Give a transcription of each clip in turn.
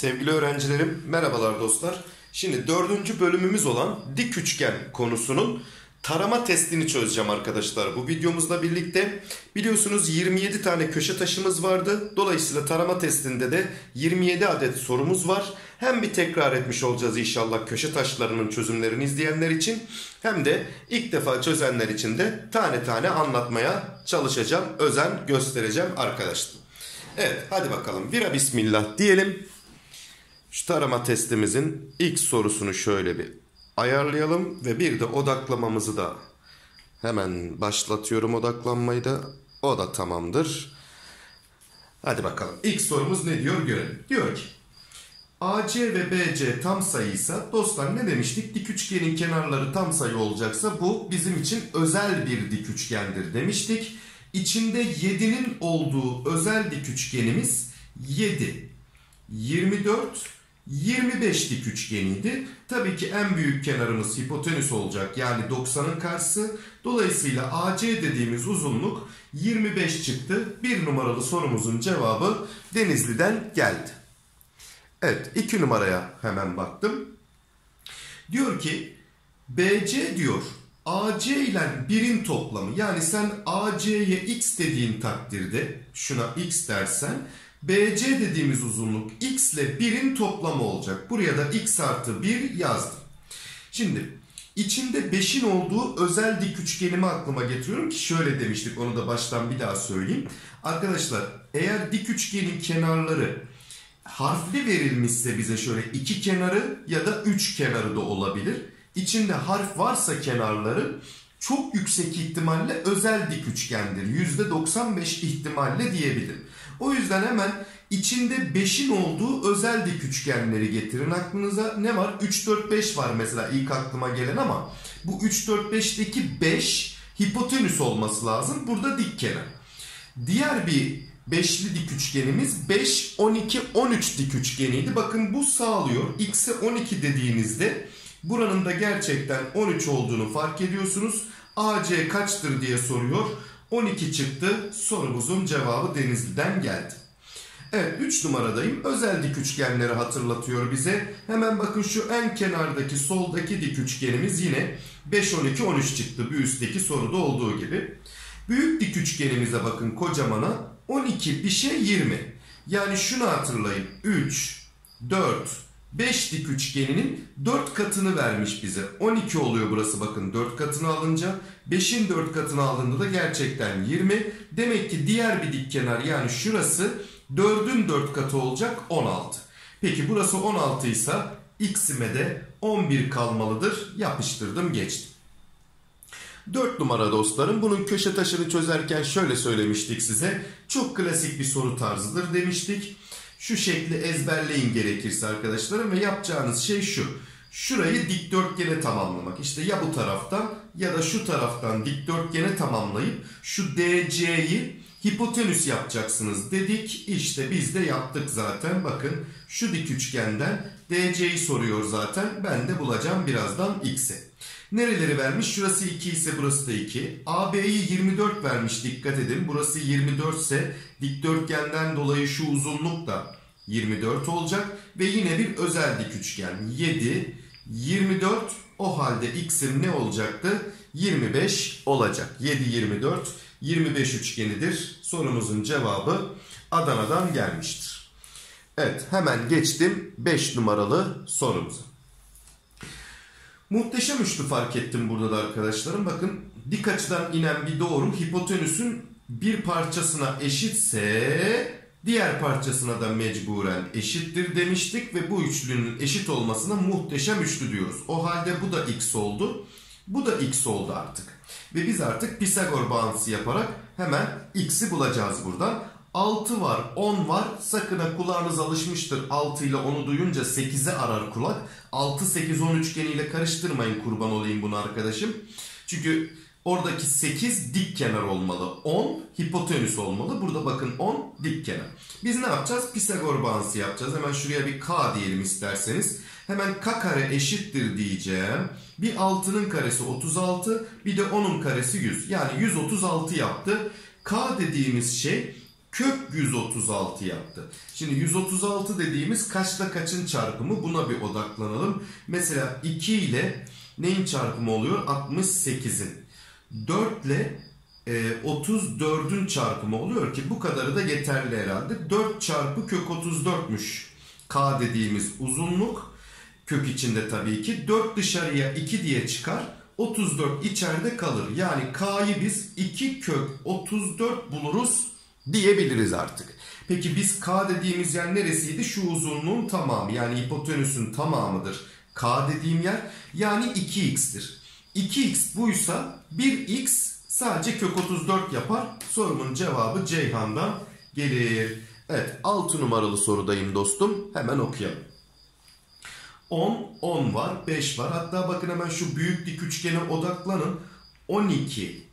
Sevgili öğrencilerim, merhabalar dostlar. Şimdi dördüncü bölümümüz olan dik üçgen konusunun tarama testini çözeceğim arkadaşlar. Bu videomuzla birlikte biliyorsunuz 27 tane köşe taşımız vardı. Dolayısıyla tarama testinde de 27 adet sorumuz var. Hem bir tekrar etmiş olacağız inşallah köşe taşlarının çözümlerini izleyenler için. Hem de ilk defa çözenler için de tane tane anlatmaya çalışacağım. Özen göstereceğim arkadaşlar. Evet, hadi bakalım. Vira bismillah diyelim. Şu tarama testimizin ilk sorusunu şöyle bir ayarlayalım ve bir de odaklamamızı da hemen başlatıyorum, odaklanmayı da. O da tamamdır. Hadi bakalım. İlk sorumuz ne diyor görelim. Diyor ki AC ve BC tam sayıysa dostlar ne demiştik? Dik üçgenin kenarları tam sayı olacaksa bu bizim için özel bir dik üçgendir demiştik. İçinde 7'nin olduğu özel dik üçgenimiz 7, 24, 25 dik üçgeniydi. Tabii ki en büyük kenarımız hipotenüs olacak. Yani 90'ın karşısı. Dolayısıyla AC dediğimiz uzunluk 25 çıktı. Bir numaralı sorumuzun cevabı Denizli'den geldi. Evet, 2 numaraya hemen baktım. Diyor ki BC diyor AC ile 1'in toplamı. Yani sen AC'ye x dediğin takdirde, şuna x dersen, BC dediğimiz uzunluk x ile 1'in toplamı olacak. Buraya da x artı 1 yazdım. Şimdi içinde 5'in olduğu özel dik üçgenimi aklıma getiriyorum ki şöyle demiştik, onu da baştan bir daha söyleyeyim. Arkadaşlar eğer dik üçgenin kenarları harfli verilmişse bize şöyle 2 kenarı ya da 3 kenarı da olabilir. İçinde harf varsa kenarları çok yüksek ihtimalle özel dik üçgendir. %95 ihtimalle diyebilirim. O yüzden hemen içinde 5'in olduğu özel dik üçgenleri getirin aklınıza. Ne var? 3, 4, 5 var mesela ilk aklıma gelen ama bu 3, 4, 5'teki 5 hipotenüs olması lazım. Burada dik kenar. Diğer bir beşli dik üçgenimiz 5, 12, 13 dik üçgeniydi. Bakın bu sağlıyor. X'e 12 dediğinizde buranın da gerçekten 13 olduğunu fark ediyorsunuz. AC kaçtır diye soruyor. 12 çıktı. Sorumuzun cevabı Denizli'den geldi. Evet, 3 numaradayım. Özel dik üçgenleri hatırlatıyor bize. Hemen bakın şu en kenardaki soldaki dik üçgenimiz yine 5, 12, 13 çıktı. Bir üstteki soruda olduğu gibi. Büyük dik üçgenimize bakın, kocamana 12 bir şey 20. Yani şunu hatırlayın. 3, 4, 5 dik üçgeninin 4 katını vermiş bize. 12 oluyor burası bakın 4 katını alınca. 5'in 4 katını aldığında da gerçekten 20. Demek ki diğer bir dik kenar yani şurası 4'ün 4 katı olacak 16. Peki burası 16 ise x'ime de 11 kalmalıdır. Yapıştırdım, geçtim. 4 numara dostlarım, bunun köşe taşını çözerken şöyle söylemiştik size. Çok klasik bir soru tarzıdır demiştik. Şu şekli ezberleyin gerekirse arkadaşlarım ve yapacağınız şey şu. Şurayı dikdörtgene tamamlamak. İşte ya bu taraftan ya da şu taraftan dikdörtgene tamamlayıp şu DC'yi hipotenüs yapacaksınız dedik. İşte biz de yaptık zaten. Bakın şu dik üçgenden DC'yi soruyor zaten. Ben de bulacağım birazdan x'e. Nereleri vermiş? Şurası 2 ise burası da 2. AB'yi 24 vermiş, dikkat edin. Burası 24 ise dikdörtgenden dolayı şu uzunluk da 24 olacak. Ve yine bir özel dik üçgen. 7, 24. O halde x'im ne olacaktı? 25 olacak. 7, 24, 25 üçgenidir. Sorumuzun cevabı Adana'dan gelmiştir. Evet, hemen geçtim 5 numaralı sorumuza. Muhteşem üçlü fark ettim burada da arkadaşlarım. Bakın dik açıdan inen bir doğru hipotenüsün bir parçasına eşitse diğer parçasına da mecburen eşittir demiştik. Ve bu üçlünün eşit olmasına muhteşem üçlü diyoruz. O halde bu da x oldu. Bu da x oldu artık. Ve biz artık Pisagor bağıntısı yaparak hemen x'i bulacağız buradan. 6 var, 10 var. Sakın ha, kulağınız alışmıştır 6 ile 10'u duyunca 8'e arar kulak. 6, 8, 10 üçgeniyle karıştırmayın, kurban olayım bunu arkadaşım. Çünkü oradaki 8 dik kenar olmalı. 10 hipotenüs olmalı. Burada bakın 10 dik kenar. Biz ne yapacağız? Pisagor bağıntısı yapacağız. Hemen şuraya bir k diyelim isterseniz. Hemen k kare eşittir diyeceğim. Bir 6'nın karesi 36, bir de 10'un karesi 100. Yani 136 yaptı. K dediğimiz şey kök 136 yaptı. Şimdi 136 dediğimiz kaçla kaçın çarpımı, buna bir odaklanalım. Mesela 2 ile neyin çarpımı oluyor? 68'in. 4 ile 34'ün çarpımı oluyor ki bu kadarı da yeterli herhalde. 4 çarpı kök 34'müş k dediğimiz uzunluk. Kök içinde tabii ki. 4 dışarıya 2 diye çıkar. 34 içeride kalır. Yani k'yı biz 2 kök 34 buluruz diyebiliriz artık. Peki biz k dediğimiz yer neresiydi? Şu uzunluğun tamamı, yani hipotenüsün tamamıdır k dediğim yer. Yani 2x'tir. 2x buysa 1x sadece kök 34 yapar. Sorumun cevabı Ceyhan'dan gelir. Evet, 6 numaralı sorudayım dostum. Hemen okuyalım. 10, 10 var, 5 var. Hatta bakın hemen şu büyük dik üçgene odaklanın. 12,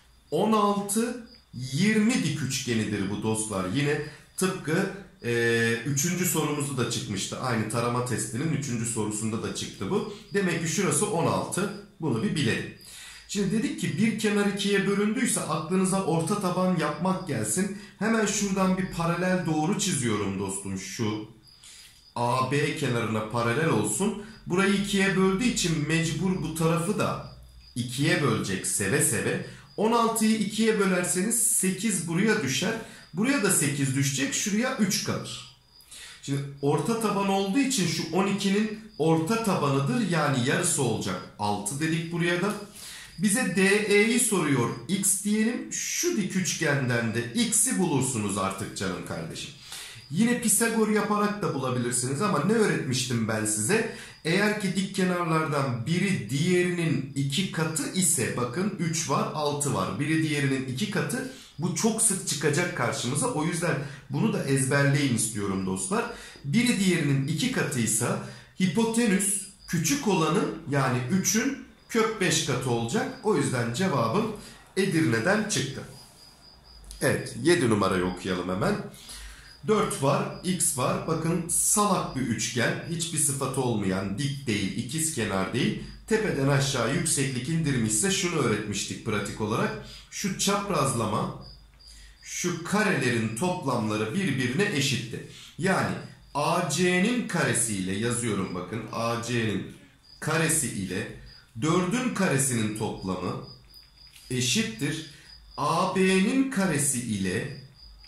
16, 20 dik üçgenidir bu dostlar. Yine tıpkı 3. sorumuzda da çıkmıştı. Aynı tarama testinin 3. sorusunda da çıktı bu. Demek ki şurası 16. Bunu bir bilelim. Şimdi dedik ki bir kenar ikiye bölündüyse aklınıza orta taban yapmak gelsin. Hemen şuradan bir paralel doğru çiziyorum dostum. Şu AB kenarına paralel olsun. Burayı ikiye böldüğü için mecbur bu tarafı da ikiye bölecek seve seve. 16'yı ikiye bölerseniz 8 buraya düşer. Buraya da 8 düşecek. Şuraya 3 kalır. Şimdi orta taban olduğu için şu 12'nin orta tabanıdır. Yani yarısı olacak. 6 dedik buraya da. Bize DE'yi soruyor. X diyelim. Şu dik üçgenden de X'i bulursunuz artık canım kardeşim. Yine Pisagor yaparak da bulabilirsiniz ama ne öğretmiştim ben size? Eğer ki dik kenarlardan biri diğerinin 2 katı ise, bakın 3 var 6 var. Biri diğerinin 2 katı, bu çok sık çıkacak karşımıza. O yüzden bunu da ezberleyin istiyorum dostlar. Biri diğerinin 2 katıysa hipotenüs küçük olanı yani 3'ün kök 5 katı olacak. O yüzden cevabım Edirne'den çıktı. Evet, 7 numarayı okuyalım hemen. 4 var, x var. Bakın salak bir üçgen. Hiçbir sıfatı olmayan, dik değil, ikizkenar değil. Tepeden aşağı yükseklik indirmişse şunu öğretmiştik pratik olarak. Şu çaprazlama, şu karelerin toplamları birbirine eşitti. Yani AC'nin karesiyle yazıyorum bakın. AC'nin karesi ile 4'ün karesinin toplamı eşittir AB'nin karesi ile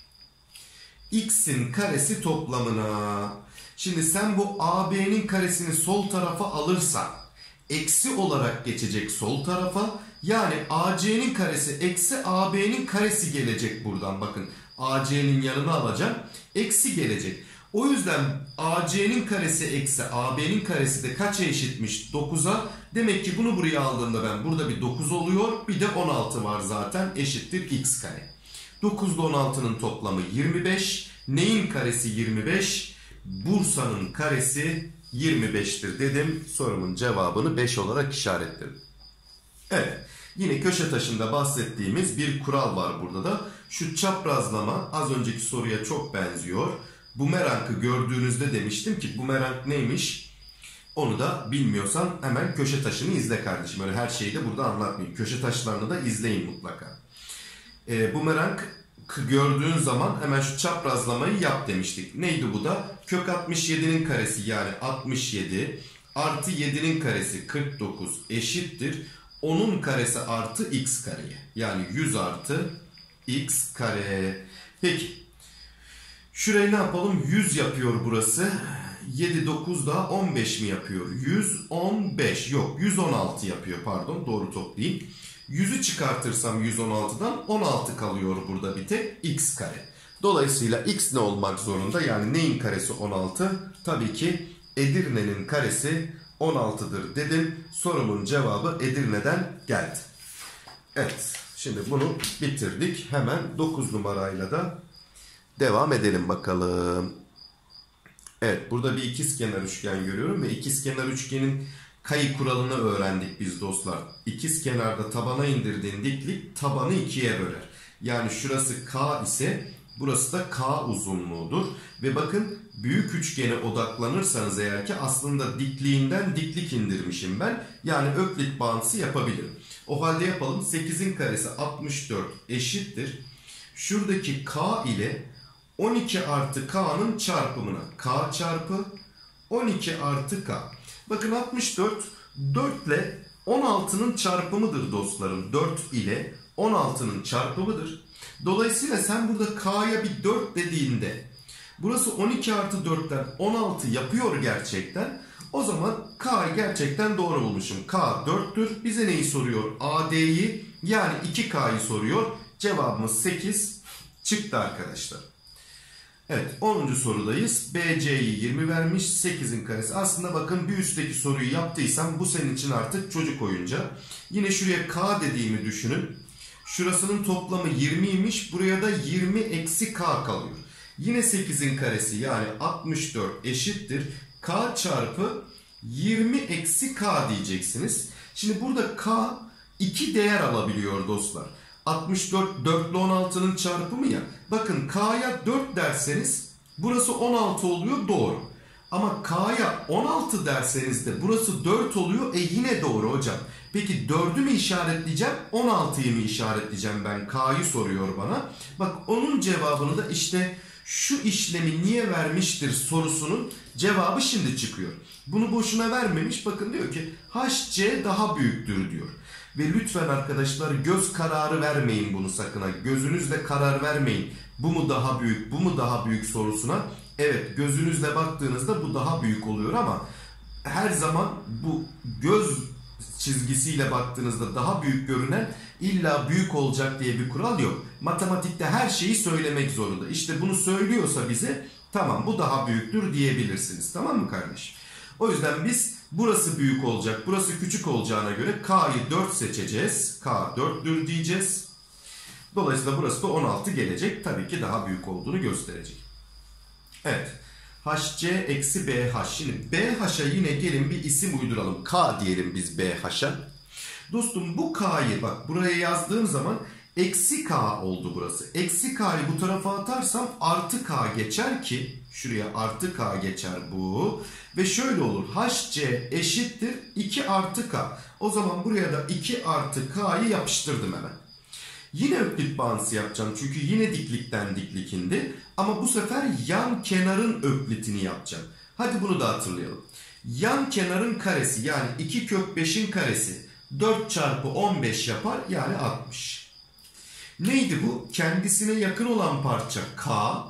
x'in karesi toplamına. Şimdi sen bu AB'nin karesini sol tarafa alırsan eksi olarak geçecek sol tarafa. Yani AC'nin karesi eksi AB'nin karesi gelecek buradan. Bakın AC'nin yanına alacağım. Eksi gelecek. O yüzden AC'nin karesi eksi AB'nin karesi de kaça eşitmiş? 9'a. Demek ki bunu buraya aldığımda ben burada bir 9 oluyor. Bir de 16 var zaten, eşittir x kare. 9 ile 16'nın toplamı 25. Neyin karesi 25? Bursa'nın karesi 25'tir dedim. Sorumun cevabını 5 olarak işaretledim. Evet. Yine köşe taşında bahsettiğimiz bir kural var burada da. Şu çaprazlama az önceki soruya çok benziyor. Bumerang'ı gördüğünüzde demiştim ki bumerang neymiş? Onu da bilmiyorsan hemen köşe taşını izle kardeşim. Öyle her şeyi de burada anlatmayayım. Köşe taşlarını da izleyin mutlaka. Bumerang gördüğün zaman hemen şu çaprazlamayı yap demiştik. Neydi bu da? Kök 67'nin karesi yani 67 artı 7'nin karesi 49 eşittir 10'un karesi artı x kareye. Yani 100 artı x kare. Peki. Şurayı ne yapalım? 100 yapıyor burası. 7, 9 daha 15 mi yapıyor? 115. Yok, 116 yapıyor. Pardon, doğru toplayayım. 100'ü çıkartırsam 116'dan 16 kalıyor burada bir tek x kare. Dolayısıyla x ne olmak zorunda? Yani neyin karesi 16? Tabii ki Edirne'nin karesi 16'dır dedim. Sorumun cevabı Edirne'den geldi. Evet, şimdi bunu bitirdik. Hemen 9 numarayla da devam edelim bakalım. Evet, burada bir ikizkenar üçgen görüyorum ve ikizkenar üçgenin kayı kuralını öğrendik biz dostlar. İkizkenarda tabana indirdiğin diklik tabanı ikiye böler. Yani şurası k ise burası da k uzunluğudur. Ve bakın büyük üçgene odaklanırsanız eğer ki aslında dikliğinden diklik indirmişim ben. Yani öklit bağıntısı yapabilirim. O halde yapalım. 8'in karesi 64 eşittir. şuradaki k ile 12 artı k'nın çarpımına k çarpı 12 artı k. Bakın 64 4 ile 16'nın çarpımıdır dostlarım. 4 ile 16'nın çarpımıdır. Dolayısıyla sen burada k'ya bir 4 dediğinde burası 12 artı 4'ten 16 yapıyor gerçekten. O zaman k'yı gerçekten doğru bulmuşum. K 4'tür. Bize neyi soruyor? AD'yi yani 2k'yı soruyor. Cevabımız 8 çıktı arkadaşlar. Evet 10. sorudayız. BC'yi 20 vermiş. 8'in karesi. Aslında bakın bir üstteki soruyu yaptıysam bu senin için artık çocuk oyuncağı. Yine şuraya k dediğimi düşünün. Şurasının toplamı 20'ymiş. Buraya da 20 eksi k kalıyor. Yine 8'in karesi yani 64 eşittir. K çarpı 20 eksi k diyeceksiniz. Şimdi burada k 2 değer alabiliyor dostlar. 64 4 ile 16'nın çarpımı ya. Bakın k'ya 4 derseniz burası 16 oluyor, doğru. Ama k'ya 16 derseniz de burası 4 oluyor. Yine doğru hocam. Peki 4'ü mü işaretleyeceğim 16'yı mı işaretleyeceğim ben? K'yı soruyor bana. Bak onun cevabını da işte şu işlemi niye vermiştir sorusunun cevabı şimdi çıkıyor. Bunu boşuna vermemiş. Bakın diyor ki HC daha büyüktür diyor. Ve lütfen arkadaşlar göz kararı vermeyin bunu sakın ha. Gözünüzle karar vermeyin. Bu mu daha büyük, bu mu daha büyük sorusuna. Evet gözünüzle baktığınızda bu daha büyük oluyor ama her zaman bu göz çizgisiyle baktığınızda daha büyük görünen illa büyük olacak diye bir kural yok. Matematikte her şeyi söylemek zorunda. İşte bunu söylüyorsa bize tamam bu daha büyüktür diyebilirsiniz. Tamam mı kardeşim? O yüzden biz burası büyük olacak, burası küçük olacağına göre K'yı 4 seçeceğiz. K 4'tür diyeceğiz. Dolayısıyla burası da 16 gelecek. Tabii ki daha büyük olduğunu gösterecek. Evet. HC eksi BH. Şimdi BH'a yine gelin bir isim uyduralım. K diyelim biz BH'a. Dostum bu K'yı bak buraya yazdığım zaman eksi K oldu burası. Eksi K'yı bu tarafa atarsam artı K geçer ki şuraya artı K geçer bu. Ve şöyle olur. HC eşittir 2 artı K. O zaman buraya da 2 artı K'yı yapıştırdım hemen. Yine öklit bağıntısı yapacağım. Çünkü yine diklikten diklik indi. Ama bu sefer yan kenarın öklitini yapacağım. Hadi bunu da hatırlayalım. Yan kenarın karesi yani 2 kök 5'in karesi 4 çarpı 15 yapar yani 60. Neydi bu? Kendisine yakın olan parça K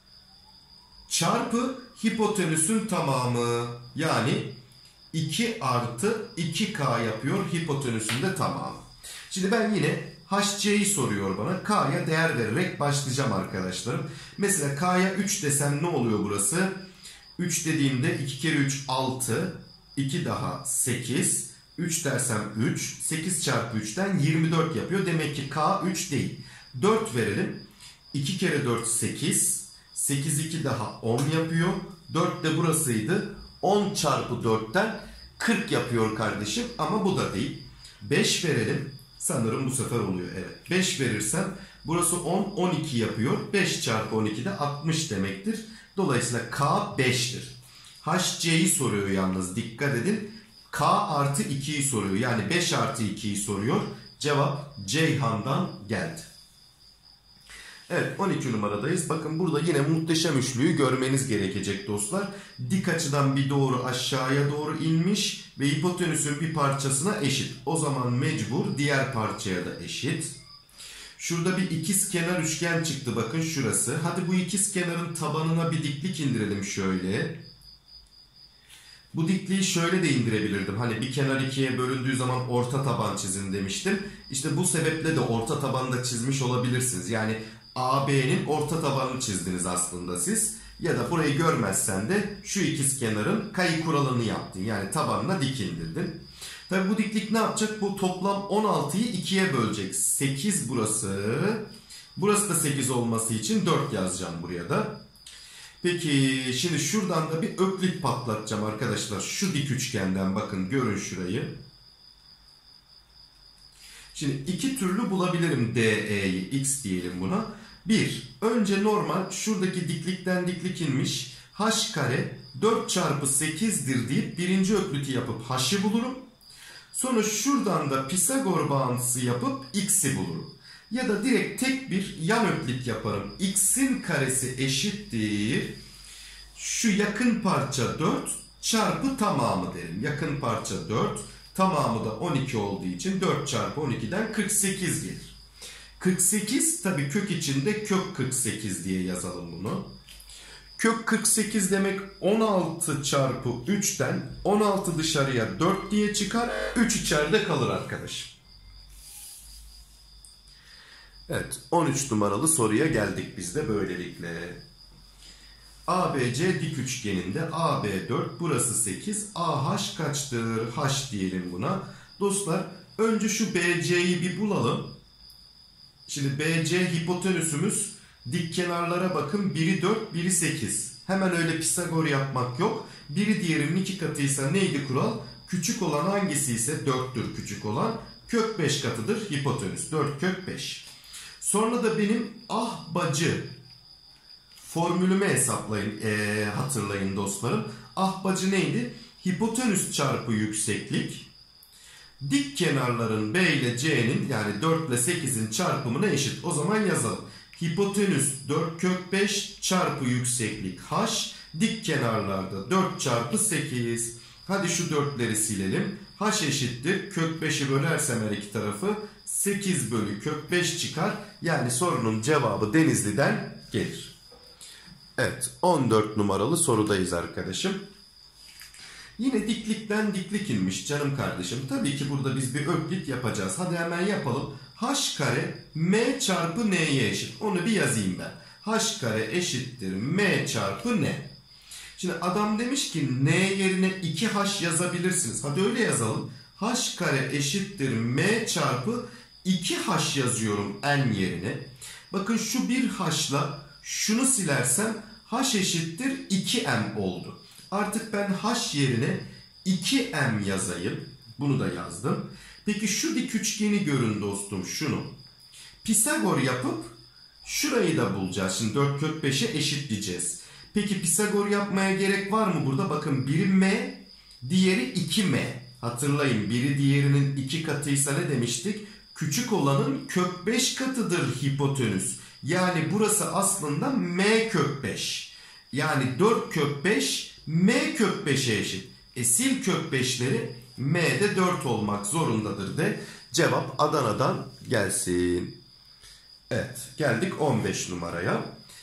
çarpı hipotenüsün tamamı yani 2 artı 2K yapıyor hipotenüsün de tamamı. Şimdi ben yine HC'yi soruyor bana. K'ya değer vererek başlayacağım arkadaşlarım. Mesela K'ya 3 desem ne oluyor burası? 3 dediğimde 2 kere 3 6. 2 daha 8. 3 dersem 3. 8 çarpı 3'ten 24 yapıyor. Demek ki K 3 değil. 4 verelim. 2 kere 4 8. 8 2 daha 10 yapıyor. 4 de burasıydı. 10 çarpı 4'ten 40 yapıyor kardeşim. Ama bu da değil. 5 verelim. Sanırım bu sefer oluyor. Evet. 5 verirsem burası 10, 12 yapıyor. 5 çarpı 12 de 60 demektir. Dolayısıyla K 5'tir. HC'yi soruyor yalnız. Dikkat edin. K artı 2'yi soruyor. Yani 5 artı 2'yi soruyor. Cevap Ceyhan'dan geldi. Evet 12 numaradayız. Bakın burada yine muhteşem üçlüyü görmeniz gerekecek dostlar. Dik açıdan bir doğru aşağıya doğru inmiş ve hipotenüsün bir parçasına eşit. O zaman mecbur diğer parçaya da eşit. Şurada bir ikizkenar üçgen çıktı bakın şurası. Hadi bu ikizkenarın tabanına bir diklik indirelim şöyle. Bu dikliği şöyle de indirebilirdim. Hani bir kenar ikiye bölündüğü zaman orta taban çizin demiştim. İşte bu sebeple de orta tabanı da çizmiş olabilirsiniz. Yani AB'nin orta tabanını çizdiniz aslında siz. Ya da burayı görmezsen de şu ikizkenarın kayı kuralını yaptın. Yani tabanına dik indirdin. Tabi bu diklik ne yapacak? Bu toplam 16'yı 2'ye bölecek. 8 burası. Burası da 8 olması için 4 yazacağım buraya da. Peki şimdi şuradan da bir öklit patlatacağım arkadaşlar. Şu dik üçgenden bakın görün şurayı. Şimdi iki türlü bulabilirim DE'yi. X diyelim buna. Bir, önce normal şuradaki diklikten diklik inmiş. H kare 4 çarpı 8'dir deyip birinci ökliti yapıp H'ı bulurum. Sonra şuradan da Pisagor bağıntısı yapıp X'i bulurum. Ya da direkt tek bir yan öklit yaparım. X'in karesi eşittir. Şu yakın parça 4 çarpı tamamı derim. Yakın parça 4, tamamı da 12 olduğu için 4 çarpı 12'den 48 gelir. 48 tabii kök içinde kök 48 diye yazalım bunu. Kök 48 demek 16 çarpı 3'ten 16 dışarıya 4 diye çıkar. 3 içeride kalır arkadaşım. Evet, 13 numaralı soruya geldik biz de böylelikle. ABC dik üçgeninde AB 4, burası 8. AH kaçtır? H diyelim buna. Dostlar önce şu BC'yi bir bulalım. Şimdi BC hipotenüsümüz, dik kenarlara bakın, biri 4, biri 8. Hemen öyle Pisagor yapmak yok. Biri diğerinin 2 katıysa neydi kural? Küçük olan hangisi ise 4'tür küçük olan. Kök 5 katıdır hipotenüs. 4 kök 5. Sonra da benim ahbacı formülümü hesaplayın, hatırlayın dostlarım. Ahbacı neydi? Hipotenüs çarpı yükseklik. Dik kenarların B ile C'nin, yani 4 ile 8'in çarpımına eşit. O zaman yazalım. Hipotenüs 4 kök 5 çarpı yükseklik H. Dik kenarlarda 4 çarpı 8. Hadi şu 4'leri silelim. H eşittir. Kök 5'i bölersem her iki tarafı 8 bölü kök 5 çıkar. Yani sorunun cevabı Denizli'den gelir. Evet, 14 numaralı sorudayız arkadaşım. Yine diklikten diklik inmiş canım kardeşim. Tabii ki burada biz bir öklit yapacağız. Hadi hemen yapalım. H kare M çarpı N'ye eşit. Onu bir yazayım ben. H kare eşittir M çarpı N. Şimdi adam demiş ki N yerine 2H yazabilirsiniz. Hadi öyle yazalım. H kare eşittir M çarpı 2H yazıyorum N yerine. Bakın şu bir H'la şunu silersem H eşittir 2M oldu. Artık ben H yerine 2M yazayım. Bunu da yazdım. Peki şu dik üçgeni görün dostum, şunu. Pisagor yapıp şurayı da bulacağız. Şimdi 4 kök 5'e eşitleyeceğiz. Peki Pisagor yapmaya gerek var mı burada? Bakın biri M, diğeri 2M. Hatırlayın, biri diğerinin 2 katıysa ne demiştik? Küçük olanın kök 5 katıdır hipotenüs. Yani burası aslında M kök 5. Yani 4 kök 5 M kök 5'e eşit. Sil kök 5'leri, M'de 4 olmak zorundadır de. Cevap Adana'dan gelsin. Evet, geldik 15 numaraya.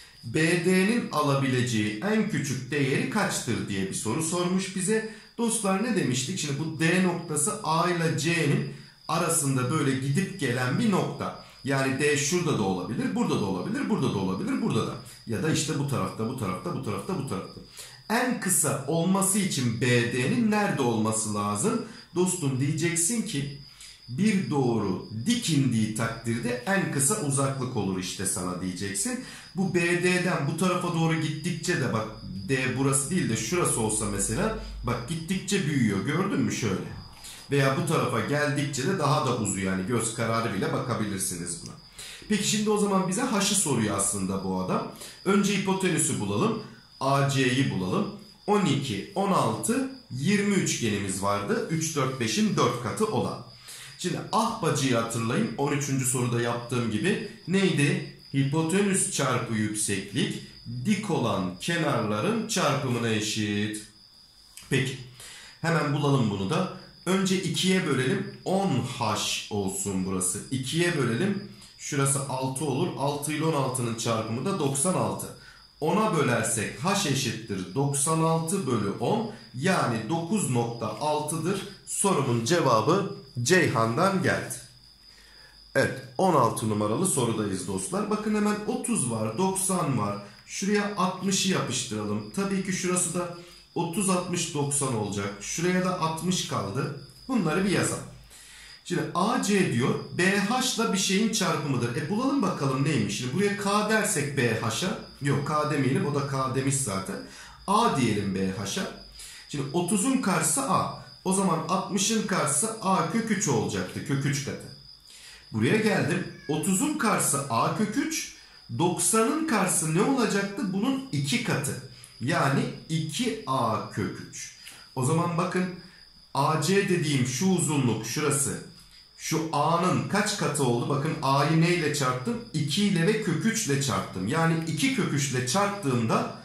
BD'nin alabileceği en küçük değeri kaçtır diye bir soru sormuş bize. Dostlar ne demiştik? Şimdi bu D noktası A ile C'nin arasında böyle gidip gelen bir nokta. Yani D şurada da olabilir, burada da olabilir, burada da olabilir, burada da. Ya da işte bu tarafta, bu tarafta, bu tarafta, bu tarafta. En kısa olması için BD'nin nerede olması lazım? Dostum diyeceksin ki bir doğru dik indiği takdirde en kısa uzaklık olur işte sana diyeceksin. Bu BD'den bu tarafa doğru gittikçe de bak, D burası değil de şurası olsa mesela, bak gittikçe büyüyor, gördün mü şöyle. Veya bu tarafa geldikçe de daha da uzuyor, yani göz kararı bile bakabilirsiniz buna. Peki şimdi o zaman bize H'ı soruyor aslında bu adam. Önce hipotenüsü bulalım. AC'yi bulalım. 12, 16, 20 üçgenimiz vardı. 3, 4, 5'in 4 katı olan. Şimdi ahbacıyı hatırlayın. 13. soruda yaptığım gibi neydi? Hipotenüs çarpı yükseklik dik olan kenarların çarpımına eşit. Peki. Hemen bulalım bunu da. Önce 2'ye bölelim. 10H olsun burası. 2'ye bölelim. Şurası 6 olur. 6 ile 16'nın çarpımı da 96. 10'a bölersek H eşittir 96 bölü 10. Yani 9,6'dır. Sorumun cevabı Ceyhan'dan geldi. Evet, 16 numaralı sorudayız dostlar. Bakın hemen 30 var, 90 var. Şuraya 60'ı yapıştıralım. Tabii ki şurası da 30, 60, 90 olacak. Şuraya da 60 kaldı. Bunları bir yazalım. Şimdi AC diyor BH'la bir şeyin çarpımıdır. Bulalım bakalım neymiş. Şimdi buraya K dersek BH'a. Yok, K demeyelim, o da K demiş zaten. A diyelim BH'a. Şimdi 30'un karşısı A. O zaman 60'ın karşısı A kök 3 olacaktı. Kök 3 katı. Buraya geldim. 30'un karşısı A kök 3. 90'ın karşısı ne olacaktı? Bunun 2 katı. Yani 2A kök 3. O zaman bakın AC dediğim şu uzunluk şurası. Şu a'nın kaç katı oldu? Bakın a'yı neyle çarptım? 2 ile ve kök 3 ile çarptım. Yani 2 kök 3 ile çarptığımda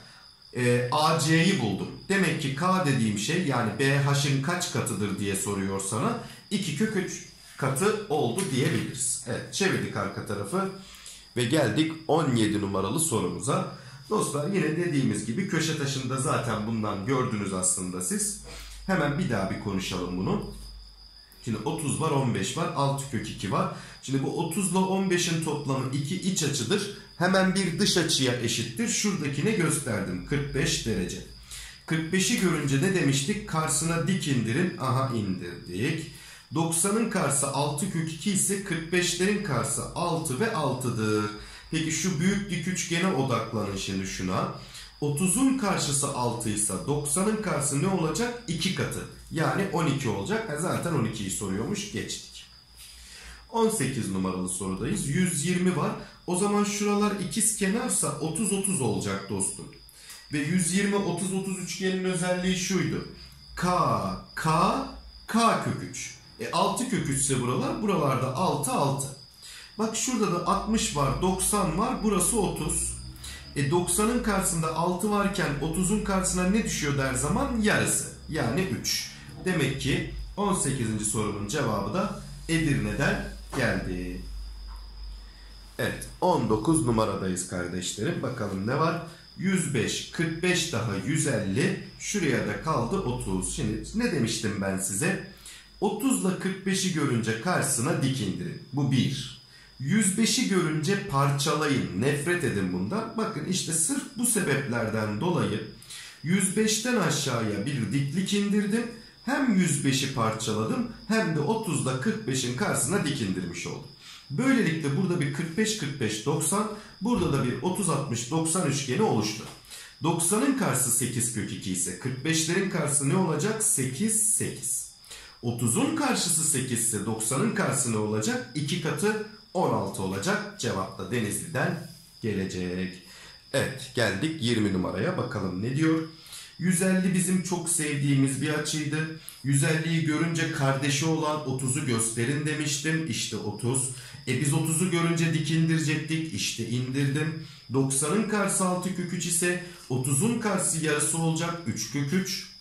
AC'yi buldum. Demek ki K dediğim şey, yani BH'ın kaç katıdır diye soruyor sana. 2 kök 3 katı oldu diyebiliriz. Evet, çevirdik arka tarafı ve geldik 17 numaralı sorumuza. Dostlar, yine dediğimiz gibi köşe taşında zaten bundan gördünüz aslında siz. Hemen bir daha bir konuşalım bunu. Şimdi 30 var, 15 var, 6 kök 2 var. Şimdi bu 30 ile 15'in toplamı 2 iç açıdır. Hemen bir dış açıya eşittir. Şuradakine gösterdim. 45 derece. 45'i görünce ne demiştik? Karşısına dik indirin. Aha, indirdik. 90'ın karşısı 6 kök 2 ise 45'lerin karşısı 6 ve 6'dır. Peki şu büyük dik üçgene odaklanın şimdi şuna. 30'un karşısı 6 ise 90'ın karşısı ne olacak? 2 katı. Yani 12 olacak. Zaten 12'yi soruyormuş. Geçtik. 18 numaralı sorudayız. 120 var. O zaman şuralar ikizkenarsa 30-30 olacak dostum. Ve 120-30-30 üçgenin özelliği şuydu. K kök 3. 6 kök 3 ise buralarda 6. Bak şurada da 60 var, 90 var. Burası 30. 90'ın karşısında 6 varken 30'un karşısına ne düşüyor der zaman? Yarısı. Yani 3. Demek ki 18. sorunun cevabı da Edirne'den geldi. Evet, 19 numaradayız kardeşlerim. Bakalım ne var? 105, 45 daha 150. Şuraya da kaldı 30. Şimdi ne demiştim ben size? 30 ile 45'i görünce karşısına dik indirin. Bu 1. 105'i görünce parçalayın. Nefret edin bundan. Bakın işte sırf bu sebeplerden dolayı 105'ten aşağıya bir diklik indirdim. Hem 105'i parçaladım hem de 30 ile 45'in karşısına dik indirmiş oldum. Böylelikle burada bir 45-45-90, burada da bir 30-60-90 üçgeni oluştu. 90'ın karşısı 8 kök 2 ise 45'lerin karşısı ne olacak? 8. 30'un karşısı 8 ise 90'ın karşısı ne olacak? 2 katı 16 olacak. Cevap da Denizli'den gelecek. Evet, geldik 20 numaraya. Bakalım ne diyor? 150 bizim çok sevdiğimiz bir açıydı. 150'yi görünce kardeşi olan 30'u gösterin demiştim. İşte 30. Biz 30'u görünce dik indirecektik. İşte indirdim. 90'ın karşısı 6 kök 3 ise 30'un karşısı yarısı olacak. 3 kök 3.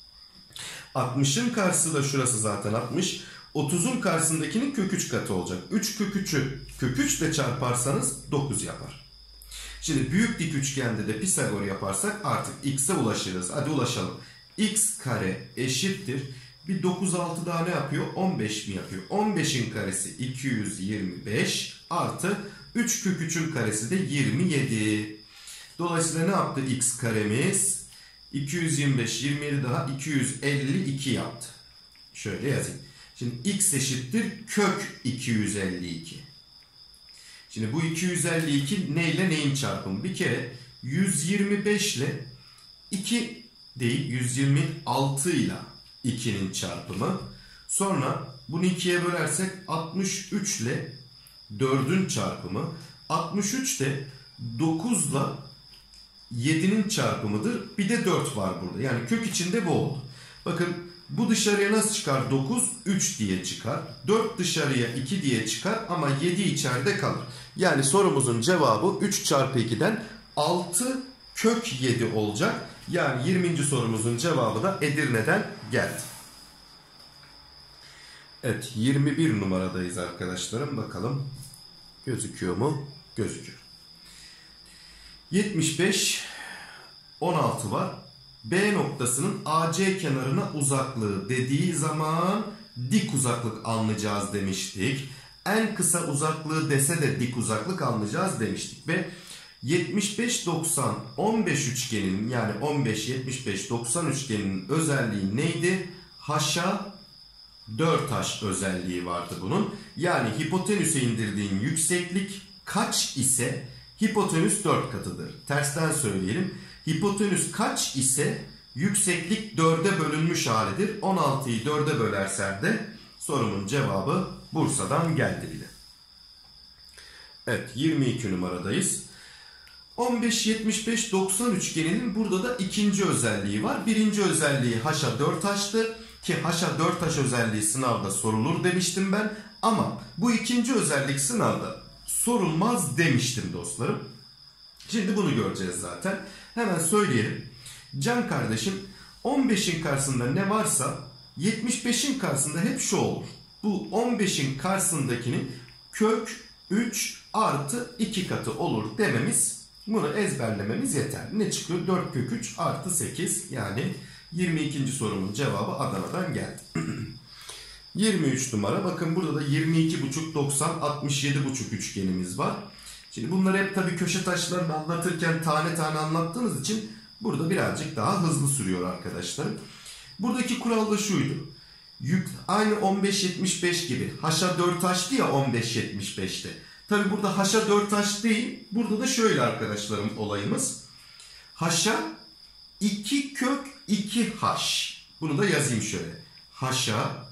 60'ın karşısı da şurası zaten 60. 30'un karşısındakinin kök 3 katı olacak. 3 kök 3'ü kök 3 ile çarparsanız 9 yapar. Şimdi büyük dik üçgende de Pisagor yaparsak artık x'e ulaşırız. Hadi ulaşalım. X kare eşittir. Bir 9 6 daha ne yapıyor? 15 mi yapıyor? 15'in karesi 225 artı 3 kök 3'ün karesi de 27. Dolayısıyla ne yaptı x karemiz? 225, 27 daha 252 yaptı. Şöyle yazayım. Şimdi x eşittir kök 252. Şimdi bu 252 neyle neyin çarpımı? Bir kere 125 ile 2 değil 126 ile 2'nin çarpımı. Sonra bunu 2'ye bölersek 63 ile 4'ün çarpımı. 63 de 9 ile 7'nin çarpımıdır. Bir de 4 var burada. Yani kök içinde bu oldu. Bakın bu dışarıya nasıl çıkar? 9, 3 diye çıkar. 4 dışarıya 2 diye çıkar ama 7 içeride kalır. Yani sorumuzun cevabı 3 çarpı 2'den 6 kök 7 olacak. Yani 20. sorumuzun cevabı da Edirne'den geldi. Evet, 21 numaradayız arkadaşlarım. Bakalım gözüküyor mu? Gözüküyor. 75, 16 var. B noktasının AC kenarına uzaklığı dediği zaman dik uzaklık anlayacağız demiştik. En kısa uzaklığı dese de dik uzaklık anlayacağız demiştik. Ve 75-90-15 üçgeninin yani 15-75-90 üçgeninin özelliği neydi? Haşa 4H özelliği vardı bunun. Yani hipotenüse indirdiğin yükseklik kaç ise hipotenüs 4 katıdır. Tersten söyleyelim. Hipotenüs kaç ise yükseklik 4'e bölünmüş halidir. 16'yı 4'e bölersen de sorumun cevabı Bursa'dan geldi bile. Evet, 22 numaradayız. 15-75-90 üçgeninin burada da ikinci özelliği var. Birinci özelliği haşa 4H'tı ki haşa 4H özelliği sınavda sorulur demiştim ben. Ama bu ikinci özellik sınavda sorulmaz demiştim dostlarım. Şimdi bunu göreceğiz zaten. Hemen söyleyelim. Can kardeşim 15'in karşısında ne varsa 75'in karşısında hep şu olur. Bu 15'in karşısındakinin kök 3 artı 2 katı olur dememiz, bunu ezberlememiz yeter. Ne çıkıyor? 4 kök 3 artı 8, yani 22. sorumun cevabı Adana'dan geldi. 23 numara. Bakın burada da 22,5, 90, 67,5 üçgenimiz var. Şimdi bunları hep tabii köşe taşlarını anlatırken tane tane anlattığımız için burada birazcık daha hızlı sürüyor arkadaşlar. Buradaki kural da şuydu. Aynı 15-75 gibi. Haşa 4H'tı ya 15-75'te. Tabii burada haşa 4H değil. Burada da şöyle arkadaşlarım olayımız. Haşa 2 kök 2H. Bunu da yazayım şöyle. Haşa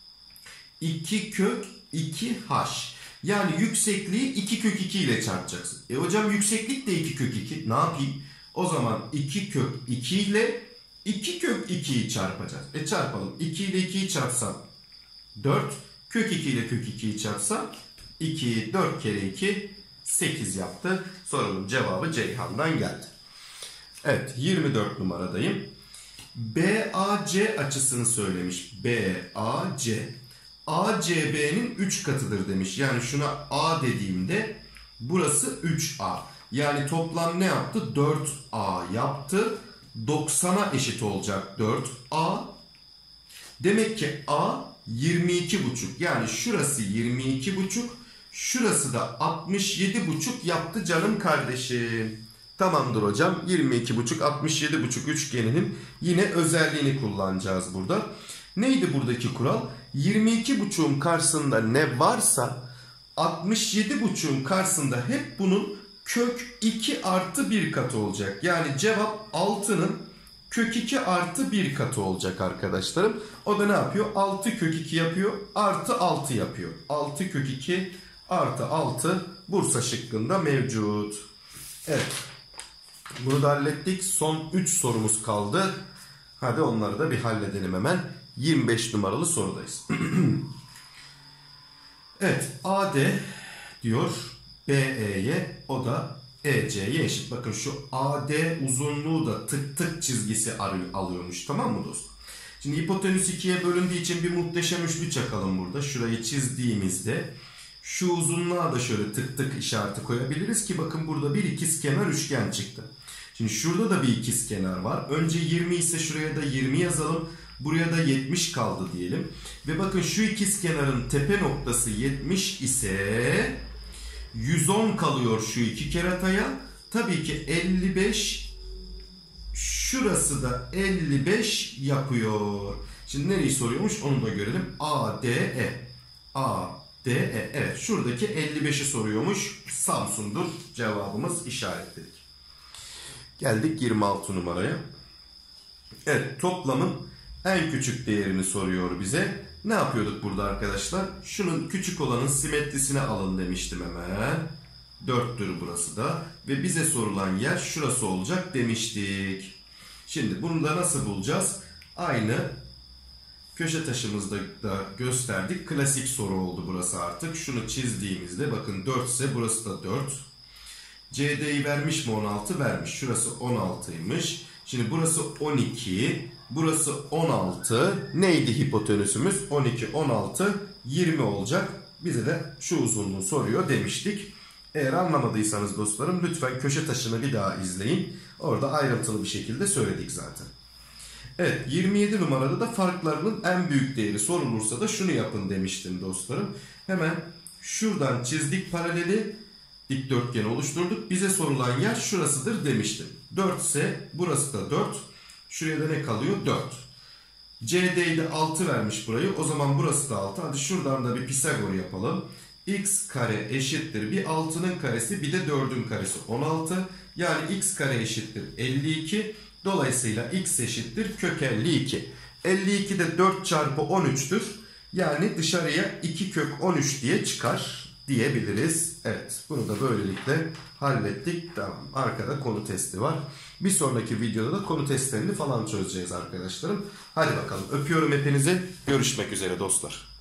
2 kök 2H. Yani yüksekliği 2 kök 2 ile çarpacaksın. Hocam yükseklik de 2 kök 2. Ne yapayım? O zaman 2 kök 2 ile 2 kök 2'yi çarpacağız. Çarpalım. 2 ile 2'yi çarpsam 4. Kök 2 ile kök 2'yi çarpsam 2, 4 kere 2 8 yaptı. Sorunun cevabı Ceyhan'dan geldi. Evet, 24 numaradayım. BAC açısını söylemiş. BAC. ACB'nin 3 katıdır demiş. Yani şuna A dediğimde burası 3A. Yani toplam ne yaptı? 4A yaptı. 90'a eşit olacak 4A. Demek ki A 22,5. Yani şurası 22,5. Şurası da 67,5 yaptı canım kardeşim. Tamamdır hocam. 22,5, 67,5 üçgeninin yine özelliğini kullanacağız burada. Neydi buradaki kural? 22,5'un karşısında ne varsa 67,5'un karşısında hep bunun kök 2 artı 1 katı olacak. Yani cevap 6'nın kök 2 artı 1 katı olacak arkadaşlarım. O da ne yapıyor? 6 kök 2 yapıyor. Artı 6 yapıyor. 6 kök 2 artı 6 Bursa şıkkında mevcut. Evet. Bunu da hallettik. Son 3 sorumuz kaldı. Hadi onları da bir halledelim hemen. 25 numaralı sorudayız. Evet. AD diyor BE'ye, o da EC'ye eşit. Bakın şu AD uzunluğu da tık tık çizgisi alıyormuş. Tamam mı dostum? Şimdi hipotenüs 2'ye bölündüğü için bir muhteşem üçlü çakalım burada. Şurayı çizdiğimizde şu uzunluğa da şöyle tık tık işareti koyabiliriz ki bakın burada bir ikizkenar üçgen çıktı. Şimdi şurada da bir ikizkenar var. Önce 20 ise şuraya da 20 yazalım. Buraya da 70 kaldı diyelim. Ve bakın şu ikizkenarın tepe noktası 70 ise 110 kalıyor şu iki kerataya. Tabii ki 55, şurası da 55 yapıyor. Şimdi nereyi soruyormuş onu da görelim. ADE. ADE. Evet, şuradaki 55'i soruyormuş. Samsun'dur cevabımız, işaretledik. Geldik 26 numaraya. Evet, toplamın en küçük değerini soruyor bize. Ne yapıyorduk burada arkadaşlar? Şunun küçük olanın simetrisine alın demiştim hemen. 4'tür burası da. Ve bize sorulan yer şurası olacak demiştik. Şimdi bunu da nasıl bulacağız? Aynı köşe taşımızda da gösterdik. Klasik soru oldu burası artık. Şunu çizdiğimizde bakın 4 ise burası da 4. CD'yi vermiş mi 16? Vermiş. Şurası 16'ymış. Şimdi burası 12. Burası 16. Neydi hipotenüsümüz? 12, 16, 20 olacak. Bize de şu uzunluğu soruyor demiştik. Eğer anlamadıysanız dostlarım lütfen köşe taşını bir daha izleyin. Orada ayrıntılı bir şekilde söyledik zaten. Evet, 27 numarada da farklarının en büyük değeri sorulursa da şunu yapın demiştim dostlarım. Hemen şuradan çizdik paraleli. Dikdörtgen oluşturduk. Bize sorulan yer şurasıdır demiştim. 4 ise burası da 4. Şuraya da ne kalıyor? 4. CD'yi de 6 vermiş burayı. O zaman burası da 6. Hadi şuradan da bir Pisagor yapalım. X kare eşittir. Bir 6'nın karesi bir de 4'ün karesi 16. Yani x kare eşittir 52. Dolayısıyla x eşittir kök 52. 52 de 4 çarpı 13'tür. Yani dışarıya 2 kök 13 diye çıkar diyebiliriz. Evet, bunu da böylelikle hallettik. Tamam, arkada konu testi var. Bir sonraki videoda da konu testlerini falan çözeceğiz arkadaşlarım. Hadi bakalım, öpüyorum hepinizi. Görüşmek üzere dostlar.